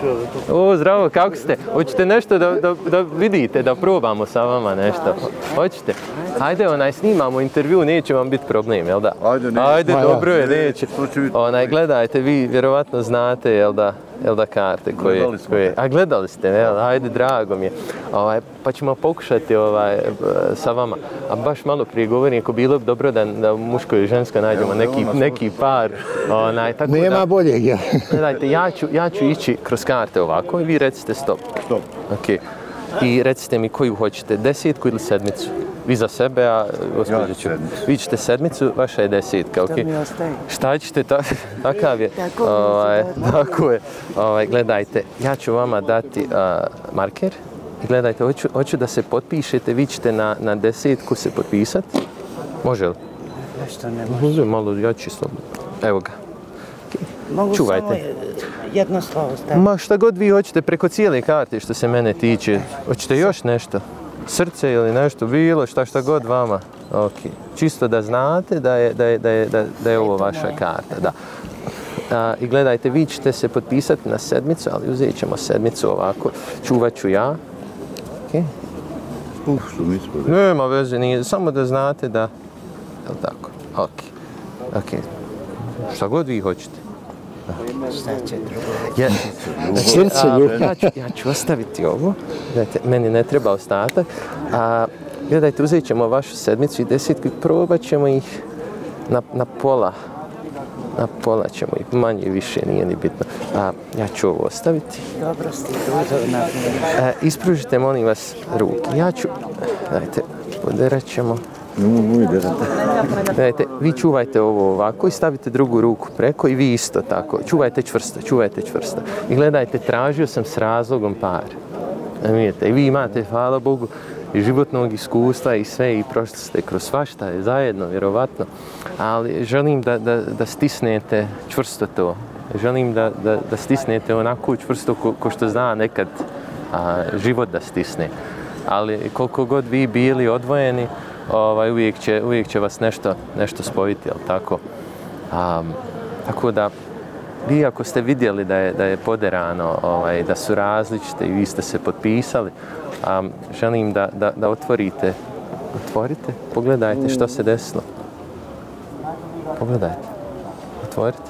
O, zdravo, kako ste? Hoćete nešto da vidite, da probamo sa vama nešto? Hoćete? Ajde, snimamo intervju, neće vam biti problem, jel da? Ajde, dobro je, neće. Gledajte, vi vjerovatno znate, jel da, karte koje... A gledali ste, jel? Ajde, drago mi je. Pa ćemo pokušati sa vama. A baš malo prije govorim, ako bilo bi dobro da muško i žensko nađemo neki par. Nema boljeg, ja. Gledajte, ja ću ići kroz karte ovako i vi recite stop. Stop. Ok. I recite mi koju hoćete, 10 ili 7? Vi za sebe, a gospođa ću. Vi ćete 7, vaša je 10, ok? Šta ćete, takav je. Tako je. Gledajte, ja ću vama dati marker. Gledajte, hoću da se potpišete, vi ćete na 10 se potpisati. Može li? Nešto ne može. Može malo, ja čisto. Evo ga. Mogu samo jedno slovo staviti. Ma šta god vi hoćete preko cijele karte što se mene tiče. Hoćete još nešto? Srce ili nešto bilo, šta god vama. Ok. Čisto da znate da je ovo vaša karta. Da. I gledajte, vi ćete se potpisati na 7, ali uzet ćemo 7 ovako. Čuvat ću ja. Ok. Nema veze, nije. Samo da znate da... Jel tako? Ok. Šta god vi hoćete. Šta će drugo? Ja ću ostaviti ovo. Gledajte, meni ne treba ostatak. Gledajte, uzet ćemo vašu 7 i 10 i probat ćemo ih na pola. Na pola ćemo ih, manje i više, nije ni bitno. Ja ću ovo ostaviti. Dobro ste dužo. Ispružite, molim vas, ruke. Ja ću... Gledajte, poderat ćemo. Gledajte, vi čuvajte ovo ovako i stavite drugu ruku preko i vi isto tako. Čuvajte čvrsto. I gledajte, tražio sam s razlogom par. I vi imate, hvala Bogu, i životnog iskustva i sve, i prošli ste kroz svašta zajedno, vjerovatno. Ali želim da stisnete čvrsto to. Želim da stisnete onako čvrsto ko što zna nekad život da stisne. Ali koliko god vi bili odvojeni, uvijek će vas nešto spojiti, jel tako? Tako da, vi ako ste vidjeli da je poderano, da su različite i vi ste se potpisali, želim da otvorite. Otvorite, pogledajte što se desilo. Pogledajte. Otvorite.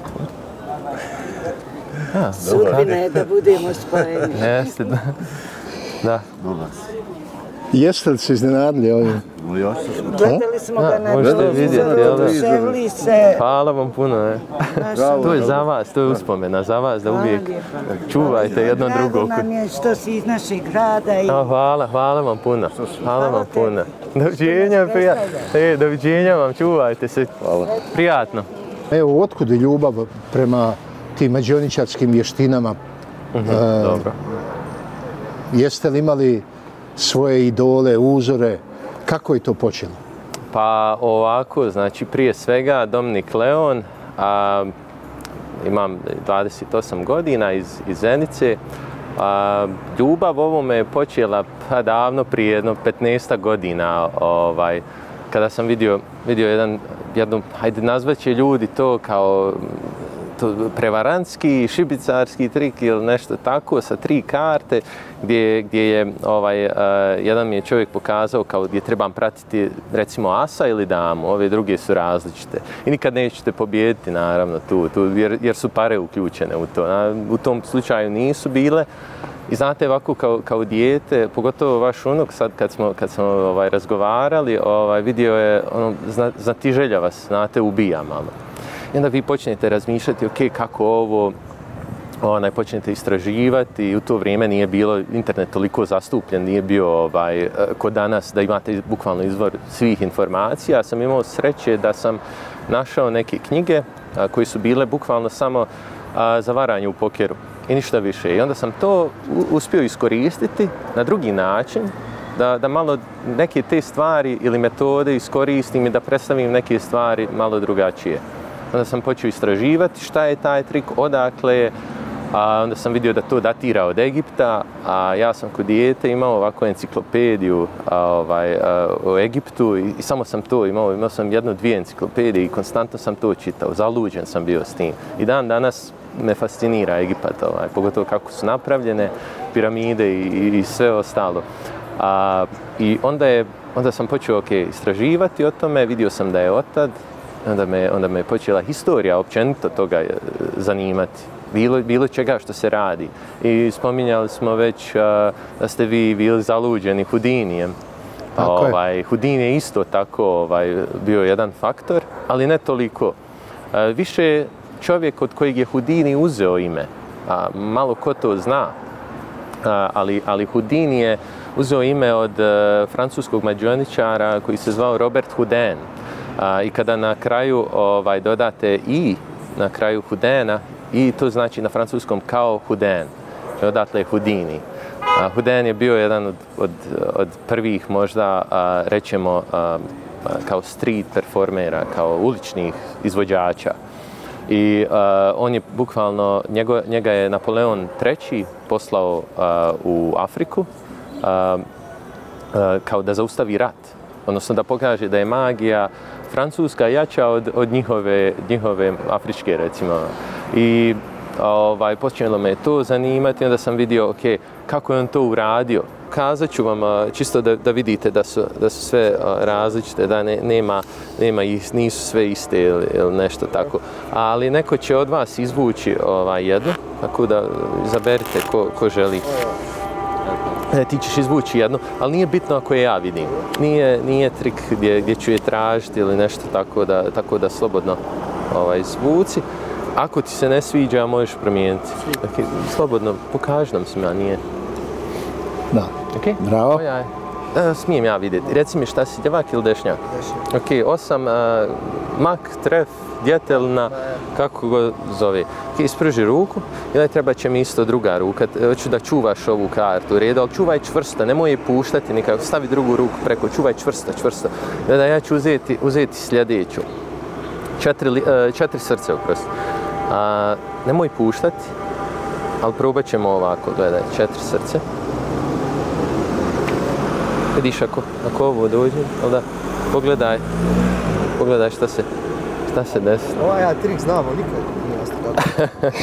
Sudbina je da budemo spojeni. Jeste, da. Jeste li se iznenadili ovdje? Gledali smo ga na vidjeti, se. Hvala vam puno. To je za vas, to je uspomena za vas da uvijek čuvajte jedno drugo. Drago nam je što si iz našeg grada. Hvala vam puno. Doviđenja vam, čuvajte se. Prijatno. Evo, otkud je ljubav prema tim mađioničarskim vještinama? Dobro. Jeste li imali svoje idole, uzore? Kako je to počelo? Pa ovako, znači prije svega Dominik Leon, imam 28 godina iz Zenice. Ljubav ovome je počela davno, prije jedno 15 godina, kada sam vidio jednu, hajde nazvat će ljudi to kao prevarantski, šibicarski trik ili nešto tako sa 3 karte gdje je jedan mi je čovjek pokazao kao gdje trebam pratiti recimo asa ili damu, ove druge su različite i nikad nećete pobijediti naravno tu jer su pare uključene u to. U tom slučaju nisu bile i znate ovako kao dijete, pogotovo vaš unuk sad kad smo razgovarali, vidio je znatiželja vas, znate, ubija malo. I onda vi počnete razmišljati, ok, kako ovo, počnete istraživati i u to vrijeme nije bilo internet toliko zastupljen, nije bio kod danas da imate bukvalno izvor svih informacija. Ja sam imao sreće da sam našao neke knjige koje su bile bukvalno samo za varanje u pokeru i ništa više. I onda sam to uspio iskoristiti na drugi način, da malo neke te stvari ili metode iskoristim i da predstavim neke stvari malo drugačije. Onda sam počeo istraživati šta je taj trik, odakle je, onda sam vidio da to datira od Egipta, a ja sam kod dijete imao ovakvu enciklopediju o Egiptu i samo sam to imao sam 1-2 enciklopedije i konstantno sam to čitao, zaluđen sam bio s tim. I dan danas me fascinira Egipat, pogotovo kako su napravljene, piramide i sve ostalo. I onda sam počeo istraživati o tome, vidio sam da je otad, onda me je počela historija općenito toga zanimati. Bilo čega što se radi. I spominjali smo već da ste vi bili zaluđeni Houdinijem. Houdini je isto tako bio jedan faktor, ali ne toliko. Više čovjek od kojeg je Houdini uzeo ime, malo ko to zna, ali Houdini je uzeo ime od francuskog mađioničara koji se zvao Robert Houdin. I kada na kraju dodate i na kraju Houdina, i to znači na francuskom kao Houdin, odatle je Houdini. Houdin je bio jedan od prvih možda, rećemo, kao street performera, kao uličnih izvođača. I on je bukvalno, njega je Napoleon III poslao u Afriku kao da zaustavi rat. Odnosno da pokaže da je magija francuska jača od njihove afričke, recimo. I počelo me to zanimati, onda sam vidio kako je on to uradio. Kazat ću vam čisto da vidite da su sve različite, da nisu sve iste ili nešto tako. Ali neko će od vas izvući jednu, tako da izaberite ko želi. Ti ćeš izvući jednu, ali nije bitno ako je ja vidim. Nije trik gdje ću je tražiti ili nešto tako da slobodno izvuci. Ako ti se ne sviđa, možeš promijeniti. Slobodno, pokaži nam svima, nije. Da. Bravo. Smijem ja vidjeti. Reci mi šta si, ljevak ili dešnjak? Osam, mak, tref, djetelna, kako go zove. Isprži ruku i onda treba će mi isto druga ruka. Hoću da čuvaš ovu kartu u redu, ali čuvaj čvrsto, nemoj je puštati nikako. Stavi drugu ruku preko, čuvaj čvrsto. I onda ja ću uzeti sljedeću. 4 srce, oprosti. Nemoj puštati, ali probat ćemo ovako, gledaj, 4 srce. Vidiš ako ovo dođe, ali da, pogledaj šta se desi. Ja trik znamo, nikad nije ostalo.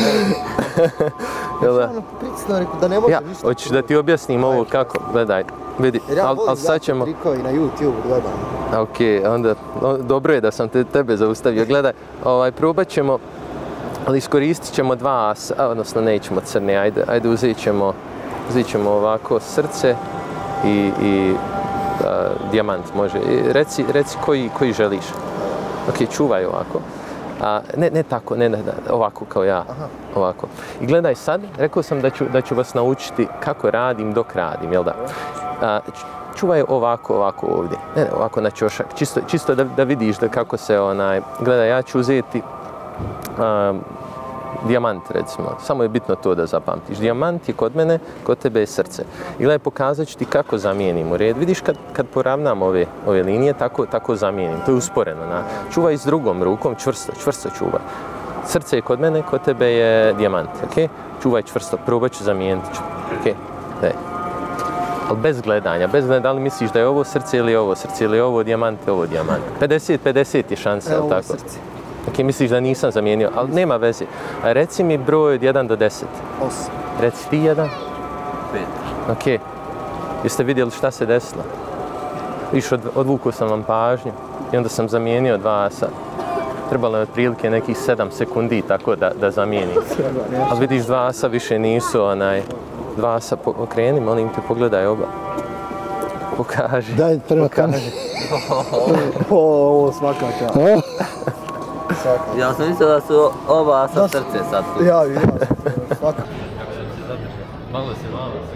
Pritisno rekao da ne može ništa. Hoćeš da ti objasnim ovo kako, gledaj, vidi, ali sad ćemo... Ja volim na YouTube gledam. Onda, dobro je da sam tebe zaustavio, gledaj, probat ćemo, ali iskoristit ćemo 2 asa, odnosno nećemo crne, ajde uzet ćemo ovako srce i dijamant može. Reci koji želiš. Čuvaj ovako. Ne tako, ne, ovako kao ja. Ovako. I gledaj sad, rekao sam da ću vas naučiti kako radim dok radim, jel da? Čuvaj ovako ovdje. Ne, ovako na ćošak. Čisto da vidiš kako se Gledaj, ja ću uzeti dijamant, recimo. Samo je bitno to da zapamtiš. Dijamant je kod mene, kod tebe je srce. I gledaj, pokazat ću ti kako zamijenim u red. Vidiš kad poravnam ove linije, tako zamijenim. To je usporeno. Čuvaj s drugom rukom, čvrsto čuvaj. Srce je kod mene, kod tebe je dijamant. Čuvaj čvrsto, probat ću zamijeniti. Ali bez gledanja, da li misliš da je ovo srce ili ovo dijamant, 50-50 je šansa, jel tako? Misliš da nisam zamijenio, ali nema veze. Reci mi broj od 1 do 10. 8. Reci ti 1? 5. Jeste vidjeli šta se desilo? Viš, odvukao sam vam pažnju i onda sam zamijenio 2 asa. Trebalo je otprilike nekih 7 sekundi tako da zamijenim. Ali vidiš, 2 asa više nisu 2 asa, okreni, molim te, pogledaj oba. Pokaži. Daj, prema kameru. Ovo svaka čast. Ja sam mislio da su oba sa srce sad tu. Ja, svaka. Malo se.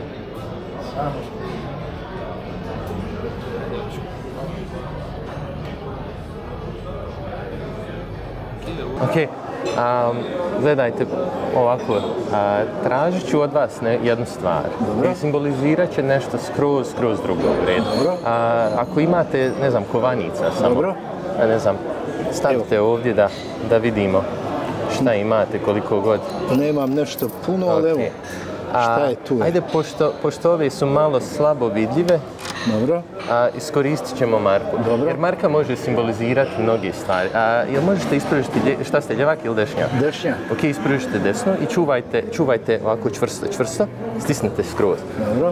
Gledajte ovako, tražit ću od vas jednu stvar. I simbolizirat će nešto skroz drugo u redu. Ako imate, ne znam, kovanica samo, ne znam, stavite ovdje da vidimo šta imate, koliko god. Nemam nešto puno, ali evo, šta je tu? Ajde, pošto ove su malo slabo vidljive, Dobro. Iskoristit ćemo Marku. Dobro. Jer Marka može simbolizirati mnoge stvari. Jel možete ispružiti, šta ste, ljevak ili dešnjak? Dešnjak. Ok, ispružite desno i čuvajte ovako čvrsto, stisnite skroz. Dobro.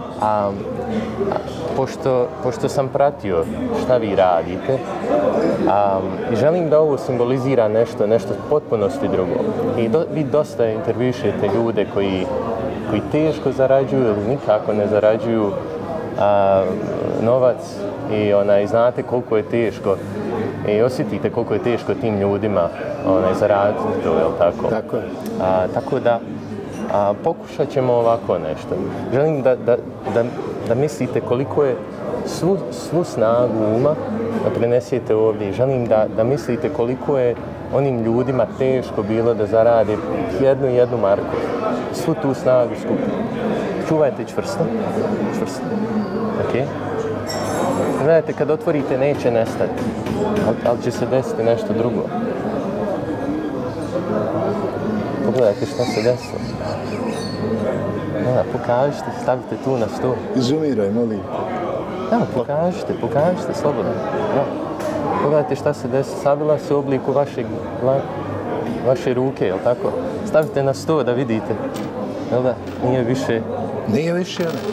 Pošto sam pratio šta vi radite, i želim da ovo simbolizira nešto potpunosti drugo. I vi dosta intervjušete ljude koji teško zarađuju ili nikako ne zarađuju novac i znate koliko je teško i osjetite koliko je teško tim ljudima zaraditi to, jel tako? Tako je. Tako da pokušat ćemo ovako nešto. Želim da mislite koliko je svu snagu uma da prenesete ovdje. Želim da mislite koliko je onim ljudima teško bilo da zarade jednu marku. Svu tu snagu skupiti. Čuvajte čvrsto. Ok? Gledajte, kad otvorite neće nestati, ali će se desiti nešto drugo. Pogledajte šta se desilo. Pokažite, stavite tu na stol. Izumiraj, molim. Pokažite slobodno. Pogledajte šta se desilo. Savila se u obliku vaše ruke, jel tako? Stavite na stol da vidite. Jel da? Nije više... Nije više, ne.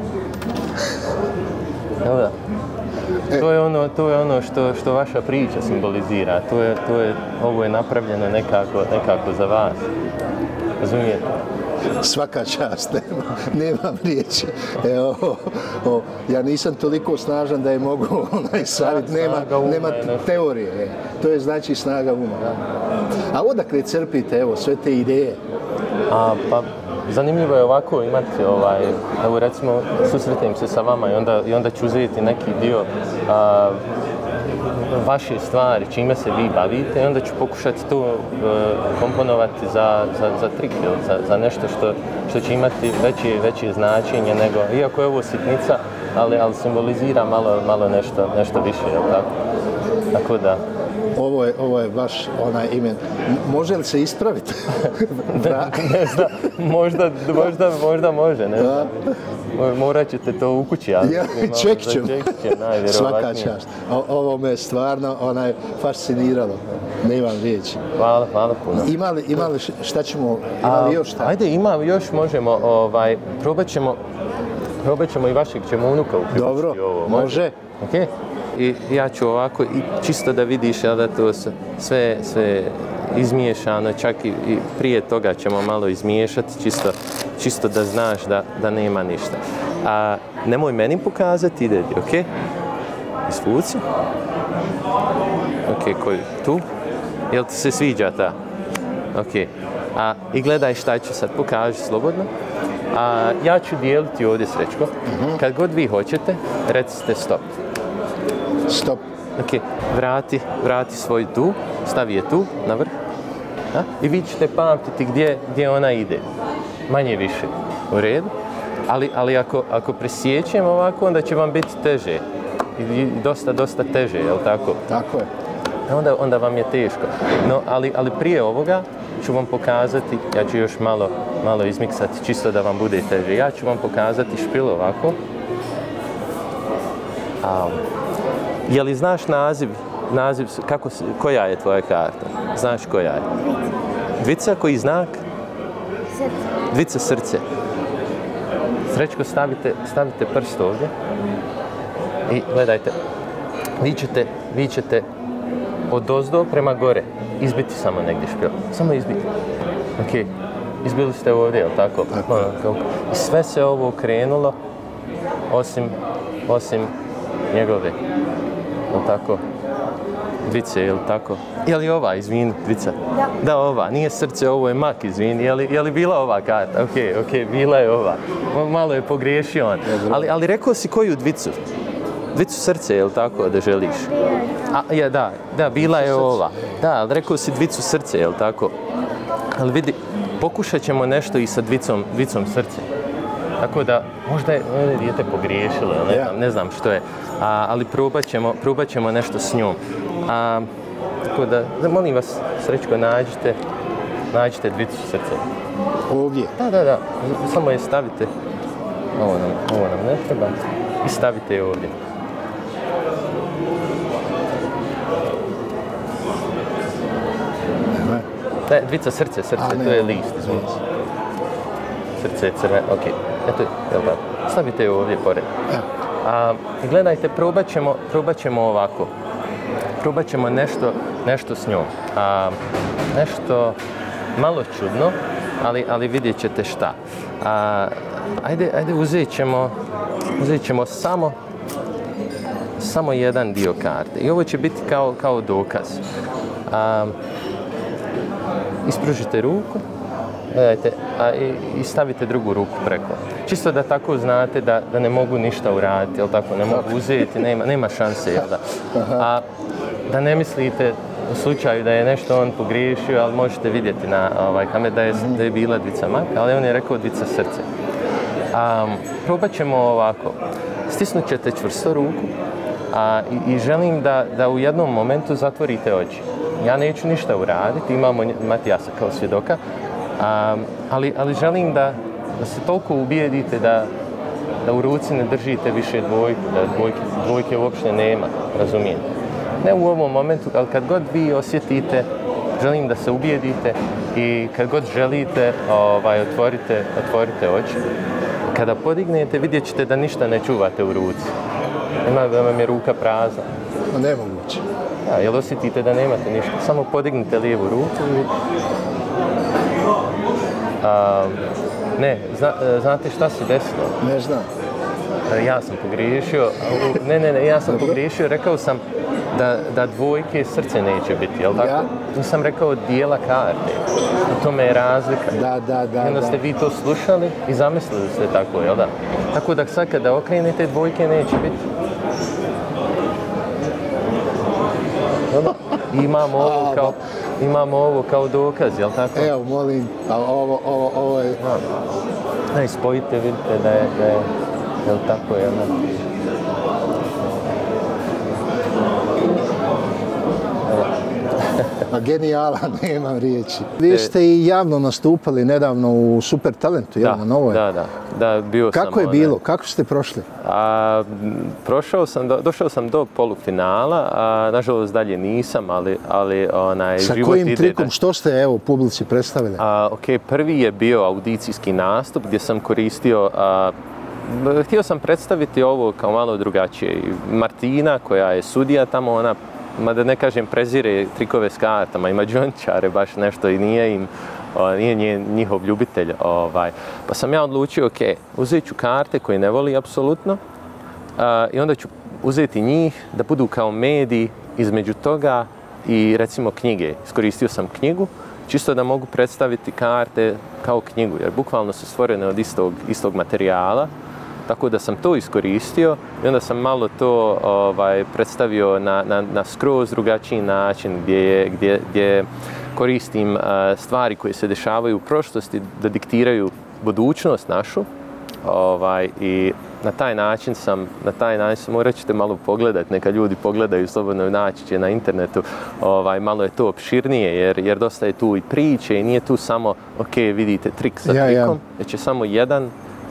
Jel da? To je ono što vaša priča simbolizira. Ovo je napravljeno nekako za vas. Razumijete? Svaka čast, nemam riječi. Ja nisam toliko snažan da je mogu savjet, nema teorije. To je znači snaga uma. A odakle crpite sve te ideje? Pa zanimljivo je ovako imati, evo recimo susretim se sa vama i onda ću uzeti neki dio vaše stvari, čime se vi bavite i onda ću pokušati to komponovati za trik, za nešto što će imati veće značenje nego, iako je ovo sitnica, ali simbolizira malo nešto više, jel tako? Tako da... Ovo je baš onaj imen. Može li se ispraviti? Ne znam, možda može, ne znam. Morat ćete to u kući, ali ček ćemo. Svaka čast. Ovo me stvarno fasciniralo. Nemam riječi. Hvala puno. Ima li šta ćemo, ima li još šta? Ajde, još možemo, probat ćemo i vašeg ćemo unuka uključiti ovo. Dobro, može. Ok? I ja ću ovako, čisto da vidiš da to sve izmiješano, čak i prije toga ćemo malo izmiješati, čisto da znaš da nema ništa. Nemoj meni pokazati, ide, ok? Isvuci. Ok, koji tu? Jel ti se sviđa ta? Ok. I gledaj šta ću sad, pokaži slobodno. Ja ću dijeliti ovdje, Srećko. Kad god vi hoćete, recite stop. Stop. Ok, vrati svoj tu, stavi je tu, na vrh. I vi ćete pamtiti gdje ona ide. Manje više. U redu. Ali ako presjećem ovako, onda će vam biti teže. I dosta teže, jel tako? Tako je. Onda vam je teško. No, ali prije ovoga ću vam pokazati, ja ću još malo izmiksati, čisto da vam bude teže. Ja ću vam pokazati špil ovako. Je li znaš naziv, koja je tvoja karta? Znaš koja je? Dvica, koji znak? Srce. Dvica, srce. Srećko, stavite prst ovdje i gledajte, vi ćete odozdo prema gore izbiti samo negdje špil. Samo izbiti. Ok, izbili ste ovdje, jel tako? I sve se ovo okrenulo osim njegove. Jel tako? Dvice, jel tako? Je li ova, izvini, dvica? Da. Da, ova. Nije srce, ovo je mak, izvini. Je li bila ova karta? Ok, bila je ova. Malo je pogriješio on. Ali rekao si koju dvicu? Dvicu srce, jel tako, da želiš? Da, bila je ova. Da, ali rekao si dvicu srce, jel tako? Ali vidi, pokušat ćemo nešto i sa dvicom srce. Tako da, možda je dijete pogriješilo, ne znam što je. Ali probat ćemo nešto s njom. Tako da, molim vas, Srećko, nađite dvicu srce. Ovdje? Da. Samo je stavite. Ovo nam ne treba. i stavite je ovdje. Ne, dvica srce, to je list, izvinite. Srce je crveno, ok. Eto, jel tako? Stavite je ovdje pored. Gledajte, probat ćemo ovako. Probat ćemo nešto s njom. Nešto malo čudno, ali vidjet ćete šta. Ajde uzet ćemo samo jedan dio karte. I ovo će biti kao dokaz. Ispružite ruku, gledajte, i stavite drugu ruku preko. Čisto da tako znate da ne mogu ništa uraditi, jel tako, ne mogu uzeti, nema šanse, jel da. Da ne mislite u slučaju da je nešto on pogriješio, ali možete vidjeti na kameru da je bila dvica maka, ali on je rekao dvica srce. Probat ćemo ovako. Stisnut ćete čvrsto ruku i želim da u jednom momentu zatvorite oči. Ja neću ništa uraditi, imamo Matijasa kao svjedoka, ali želim da se toliko ubijedite da u ruci ne držite više dvojku, da dvojke uopšte nema, razumijete? Ne u ovom momentu, ali kad god vi osjetite, želim da se ubijedite i kad god želite, otvorite oči. Kada podignete, vidjet ćete da ništa ne čuvate u ruci. Ima da vam je ruka prazna. Nemoguće. Jel osjetite da nemate ništa? Samo podignite lijevu ruku i... Ne, znate šta se desilo? Ne znam. Ja sam pogriješio. Ne, ja sam pogriješio. Rekao sam da dvojke srce neće biti, jel tako? Ja? Nisam rekao dijela karte. U tome je razlika. Da. I onda ste vi to slušali i zamislili ste tako, jel da? Tako da sad kada okrenete, dvojke neće biti. Imamo ovo kao dokaz, jel tako? Evo, molim, ovo je... Ne, spojite, vidite da je, jel tako, jel da? Genijalan, nemam riječi. Vi ste i javno nastupali nedavno u Super Talentu, jel na Novoj? Da, bio sam. Kako je bilo? Kako ste prošli? Došao sam do polufinala, nažalost dalje nisam, ali sa kojim trikom, što ste evo publici predstavili? Prvi je bio audicijski nastup gdje sam koristio, htio sam predstaviti ovo kao malo drugačije. Martina, koja je sudija tamo, ona, ma da ne kažem, prezire trikove s kartama, ima džončare baš nešto i nije njihov ljubitelj. Pa sam ja odlučio, uzet ću karte koje ne voli apsolutno i onda ću uzeti njih da budu kao mediji između toga i recimo knjige. Iskoristio sam knjigu, čisto da mogu predstaviti karte kao knjigu, jer bukvalno su stvorene od istog materijala. Tako da sam to iskoristio i onda sam malo to predstavio na skroz drugačiji način gdje koristim stvari koje se dešavaju u prošlosti da diktiraju budućnost našu. I na taj način sam, morat ćete malo pogledati, neka ljudi pogledaju, slobodno naći će na internetu, malo je to opširnije jer dosta je tu i priče i nije tu samo, vidite trik sa trikom, već je samo jedan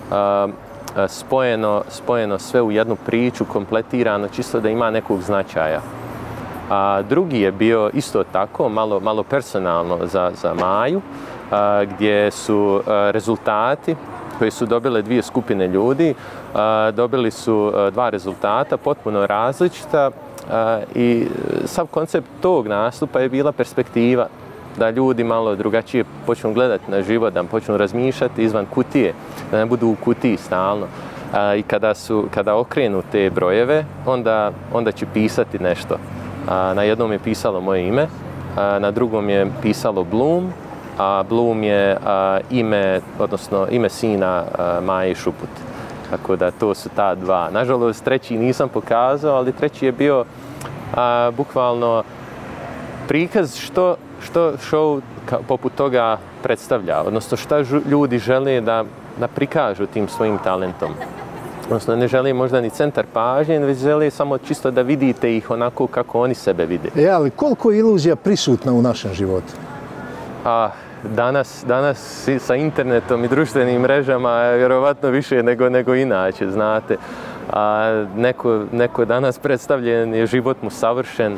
spojeno sve u jednu priču, kompletirano, čisto da ima nekog značaja. Drugi je bio isto tako, malo personalno za Maju, gdje su rezultati koji su dobile dvije skupine ljudi, dobili su dva rezultata, potpuno različita i sav koncept tog nastupa je bila perspektiva da ljudi malo drugačije počnu gledati na život, da počnu razmišljati izvan kutije, da ne budu u kutiji stalno. I kada okrenu te brojeve, onda će pisati nešto. Na jednom je pisalo moje ime, na drugom je pisalo Bloom, a Bloom je ime sina Maje Šuput. Tako da to su ta dva. Nažalost, treći nisam pokazao, ali treći je bio bukvalno prikaz što show poput toga predstavlja, odnosno šta ljudi žele da prikažu tim svojim talentom. Odnosno ne žele možda ni centar pažnje, već žele samo čisto da vidite ih onako kako oni sebe vide. Ali koliko je iluzija prisutna u našem životu? Danas sa internetom i društvenim mrežama je vjerovatno više nego inače, znate. Neko danas predstavljen je život mu savršen,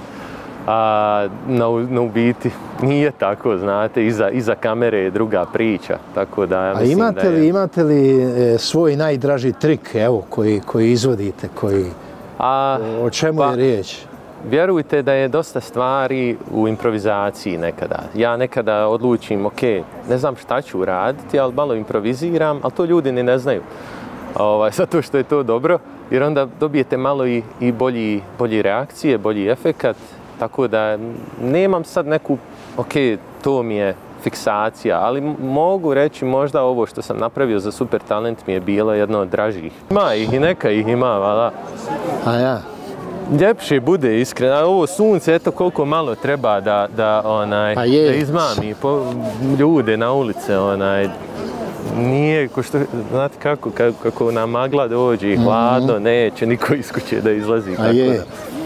u biti nije tako, znate, iza kamere je druga priča, tako da ja mislim da je... Imate li svoj najdraži trik, evo, koji izvodite, o čemu je riječ? Vjerujte da je dosta stvari u improvizaciji nekada. Ja nekada odlučim, ok, ne znam šta ću raditi, ali malo improviziram, ali to ljudi ni ne znaju. Zato što je to dobro, jer onda dobijete malo i bolji reakcije, bolji efekat. Tako da nemam sad neku, ok, to mi je fiksacija, ali mogu reći možda ovo što sam napravio za Super talent mi je bilo jedno od dražih. Ima ih i neka ih ima, vala. A ja? Ljepše bude iskreno, a ovo sunce, eto koliko malo treba da izmami ljude na ulice, nije, znate kako nam magla dođe i hladno, neće niko iz kuće da izlazi. A je?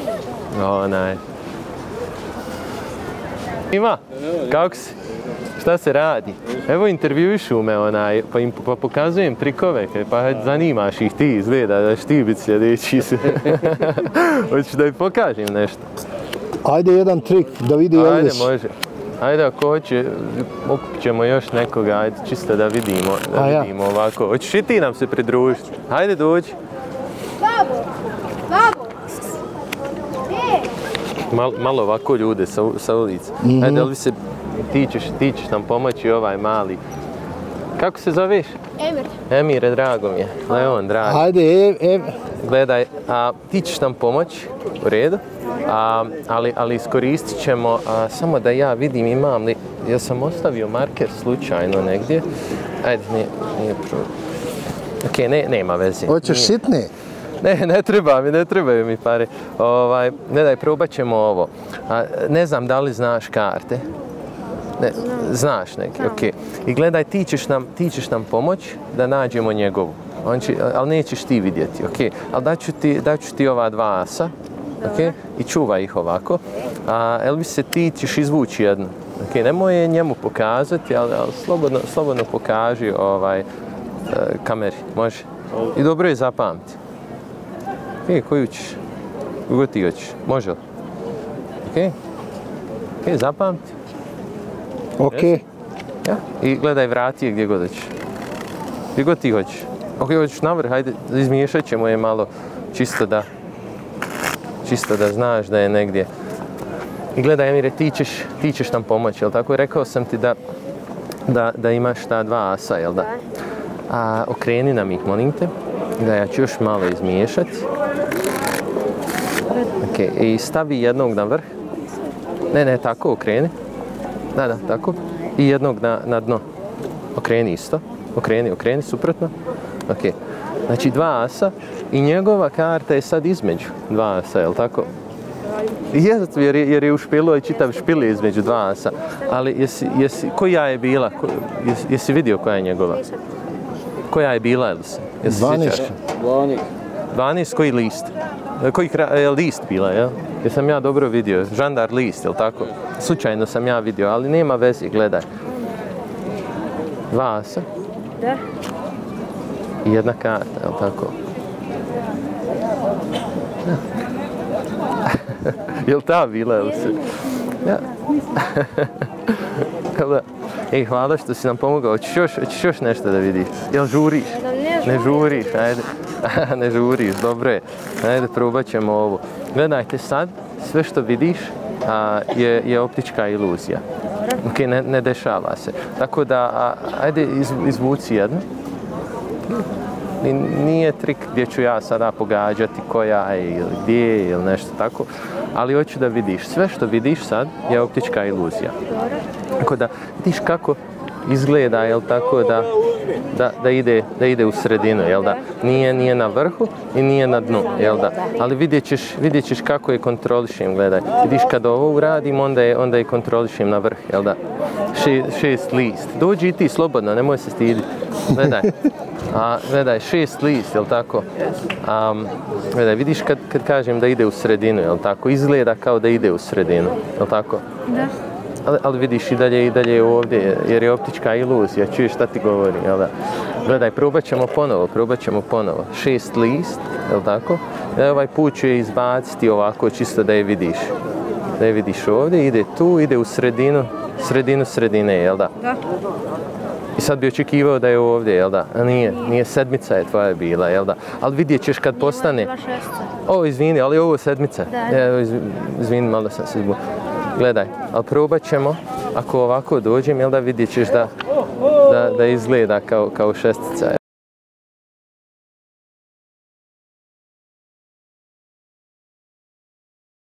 Ima, kako si? Šta se radi? Evo intervjuišu me pa pokazujem trikove, pa zanimaš ih ti, izgleda da ćeš ti biti sljedeći. Hoćeš da mi pokažem nešto? Ajde jedan trik da vidi Elvis. Ajde, može. Ajde, ako hoće, okupit ćemo još nekoga, ajde, čisto da vidimo ovako. Hoćeš i ti nam se pridružiti? Ajde, dođi. Malo ovako ljude sa ulice. Ajde, Elvise, ti ćeš nam pomoći ovaj mali. Kako se zoveš? Emir. Emire, drago mi je. Leon, drago. Ajde, Gledaj, ti ćeš nam pomoći, u redu, ali iskoristit ćemo, samo da ja vidim imam li, ja sam ostavio marker slučajno negdje. Ajde, nije problem. Ok, nema veze. Hoćeš sitni? Ne trebaju mi pare. Gledaj, probat ćemo ovo. Ne znam da li znaš karte. Ne, znaš neke, ok. I gledaj, ti ćeš nam pomoći da nađemo njegovu. Ali nećeš ti vidjeti, ok. Ali daću ti ova dva asa, ok. I čuvaj ih ovako. Elvise, ti ćeš izvući jednu. Ok, nemoj je njemu pokazati, ali slobodno pokaži kameri, može. I dobro je zapamti. Koju ćeš? Koju ti hoćeš? Može li? Ok, zapamti. Ok. Ja? I gledaj, vrati je gdje god hoćeš. Gdje god ti hoćeš. Ok, hoćeš navrh, hajde, izmiješat ćemo je malo, čisto da znaš da je negdje. I gledaj, Emire, ti ćeš nam pomoći, jel tako? Rekao sam ti da imaš ta dva asa, jel da? Okreni nam ih, molim te. Da, ja ću još malo izmiješati. Ok, i stavi jednog na vrh. Ne, tako, okreni. Da, tako. I jednog na dno. Okreni isto. Okreni, suprotno. Ok. Znači, dva asa i njegova karta je sad između dva asa, jel tako? Jer je u špilu i čitav špil je između dva asa. Ali koja je bila? Jesi vidio koja je njegova? Koja je bila, ili se? 12, koji list? Koji list bila, jel? Jer sam ja dobro vidio, žandar list, jel tako? Slučajno sam ja vidio, ali nema veze, gledaj. Dva asa. Da. I jedna karta, jel tako? Jel ta bila, jel se? Ja. Ej, hvala što si nam pomogao. Hoćeš još nešto da vidiš? Jel žuriš? Ne žuriš, ajde. Ne žuriš, dobro je. Ajde, probat ćemo ovo. Gledajte sad, sve što vidiš je optička iluzija. Ok, ne dešava se. Tako da, ajde, izvuci jednu. Nije trik gdje ću ja sada pogađati koja je ili gdje je ili nešto tako. Ali hoću da vidiš, sve što vidiš sad je optička iluzija. Tako da vidiš kako izgleda, jel tako, da ide u sredinu, jel da? Nije na vrhu i nije na dnu, jel da? Ali vidjet ćeš kako je kontrolišem, gledaj. Vidiš kad ovo uradim, onda je kontrolišem na vrh, jel da? 6 list. Dođi i ti slobodno, nemoj se stiditi. Gledaj. Gledaj, 6 list, jel tako? Gledaj, vidiš kad kažem da ide u sredinu, jel tako? Izgleda kao da ide u sredinu, jel tako? Da. Ali vidiš i dalje ovdje, jer je optička iluzija, čuješ šta ti govori, jel da? Gledaj, probat ćemo ponovo. 6 list, jel tako? Ovaj put ću je izbaciti ovako, čisto da je vidiš. Da je vidiš ovdje, ide tu, ide u sredinu sredine, jel da? Da. I sad bi očekivao da je ovdje, jel da? A nije, sedmica je tvoja bila, jel da? Ali vidjet ćeš kad postane... Bila šestica. O, izvini, ali ovo je sedmica. Da. Evo, izvini, malo sam se zbunio. Gledaj, ali probat ćemo, ako ovako dođem, jel da vidjet ćeš da izgleda kao šestica,